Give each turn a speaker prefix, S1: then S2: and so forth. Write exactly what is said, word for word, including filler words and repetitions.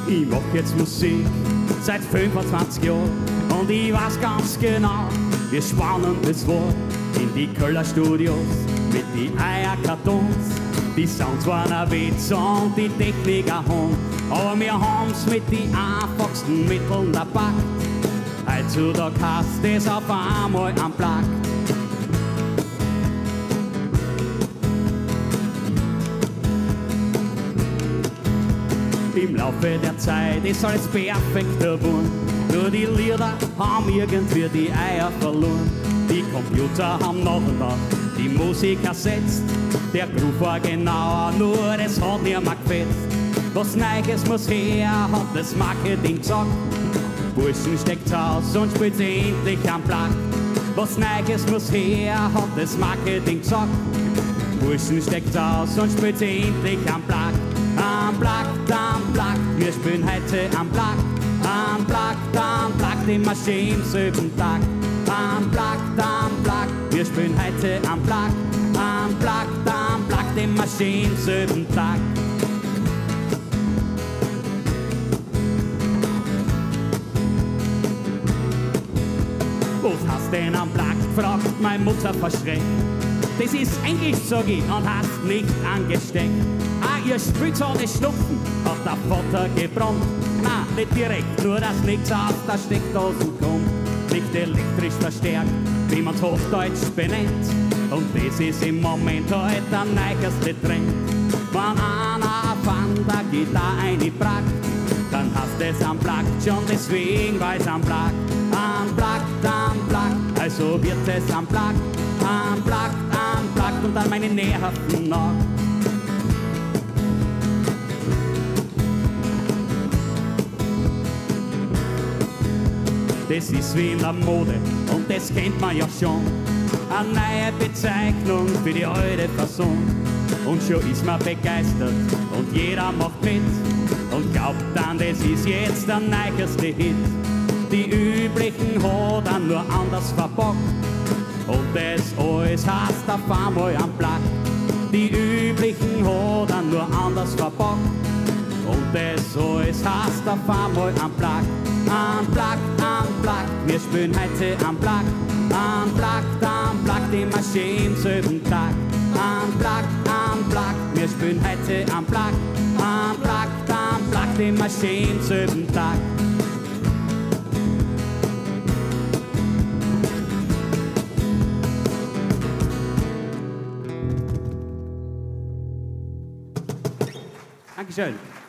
S1: Ich mach jetzt Musik seit fünfundzwanzig Jahren und ich weiß ganz genau, wie spannend es war in die Kölner Studios mit die Eierkartons. Die Sounds waren ein Witz und die Technik ein Hund, aber wir haben's mit die einfachsten Mitteln erpackt. Heutzutage heißt es auf einmal anplaggd. Im Laufe der Zeit ist alles perfekter geworden, nur die Lieder haben irgendwie die Eier verloren. Die Computer haben nach und nach die Musik ersetzt, der Groove war genauer, nur es hat nicht mehr gefetzt. Was Neues muss her, hat das Marketing gesagt. Burschen steckt's aus und spielt endlich anplaggd. Was Neues muss her, hat das Marketing gesagt. Burschen steckt's aus und spielt endlich anplaggd. Anplaggd, anplaggd, wir spielen heute anplaggd. Anplaggd, anplaggd, immer schön im selben Tag. Anplaggd, anplaggd, wir spielen heute anplaggd. Anplaggd, anplaggd, immer schön im selben Tag. Was hast denn anplaggd, fragt meine Mutter verschreckt. Das ist Englisch, sag ich, und hast nicht angesteckt. Ah, ihr spielt so eine Schnupfen, hat der Vater gebrannt. Na, nicht direkt, nur dass nichts aus der Steckdose kommt. Nicht elektrisch verstärkt, wie man's Hochdeutsch benennt. Und das ist im Moment halt der neueste Trend. Wenn einer von der Gitarre einpackt, dann hast es anplaggd schon deswegen, weil's anplaggd. Anplaggd, anplaggd, also wird es anplaggd. Anplaggd, anplaggd und an meine Nerven nach. Das ist wie in der Mode und das kennt man ja schon. Eine neue Bezeichnung für die alte Person. Und schon ist man begeistert und jeder macht mit und glaubt dann, das ist jetzt der neueste Hit. Die üblichen hat er nur anders verpackt und das alles heißt auf einmal anplaggd. Die üblichen hat er nur anders verpackt und das alles heißt auf einmal anplaggd. Anplaggd, anplaggd, wir spielen heute anplaggd. Anplaggd, anplaggd, immer schön im selben Tag. Anplaggd, anplaggd, wir spielen heute anplaggd. Anplaggd, anplaggd, immer schön im selben Tag. Dankeschön.